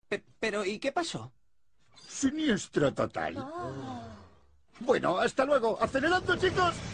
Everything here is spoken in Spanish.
Pero, ¿y qué pasó? Siniestro total. Bueno, hasta luego. ¡Acelerando, chicos!